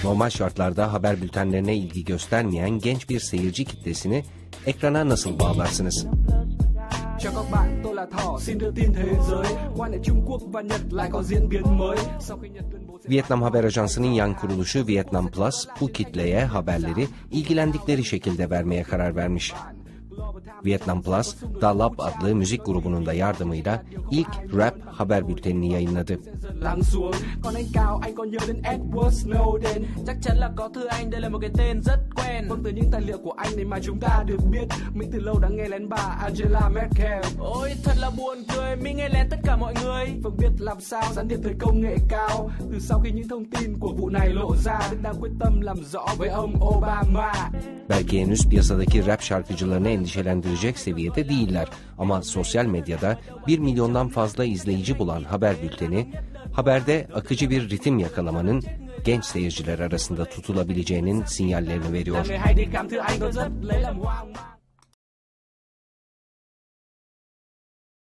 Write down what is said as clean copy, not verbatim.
Normal şartlarda haber bültenlerine ilgi göstermeyen genç bir seyirci kitlesini ekrana nasıl bağlarsınız? Chào các bạn, tôi là Thỏ, xin đưa tin thế giới. Quan hệ Trung Quốc và Nhật lại có diễn biến mới. Sau khi Nhật tuyên bố Vietnam Haber Ajansı'nın yan kuruluşu Vietnam Plus, bu kitleye haberleri ilgilendikleri şekilde vermeye karar vermiş. Vietnam Plus, Da Lab adlı müzik grubunun da yardımıyla ilk rap haber bültenini yayınladı. Còn anh Cao, anh có nhớ đến Edward Snowden? Chắc chắn là có thưa anh, đây là một cái tên rất quen. Vâng, từ những tài liệu của anh này mà chúng ta được biết, Mỹ từ lâu đã nghe lén bà Angela Merkel. Ôi, thật là buồn cười, Mỹ nghe lén tất cả mọi người. Vâng, biết làm sao gián điệp thời công nghệ cao. Từ sau khi những thông tin của vụ này lộ ra, Đức đang quyết tâm làm rõ với ông Obama. Belki henüz piyasadaki rap şarkıcılarını endişelendirecek seviyede değiller. Ama sosyal medyada 1 milyondan fazla izleyici bulan haber bülteni, haberde akıcı bir ritim yakalamanın genç seyirciler arasında tutulabileceğinin sinyallerini veriyor.